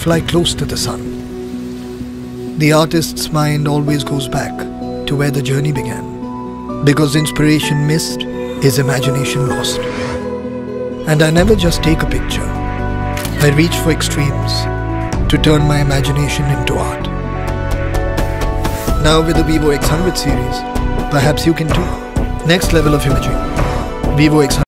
fly close to the sun. The artist's mind always goes back to where the journey began, because inspiration missed is imagination lost. And I never just take a picture. I reach for extremes to turn my imagination into art. Now with the Vivo X100 series, perhaps you can too. Next level of imaging. Vivo X100.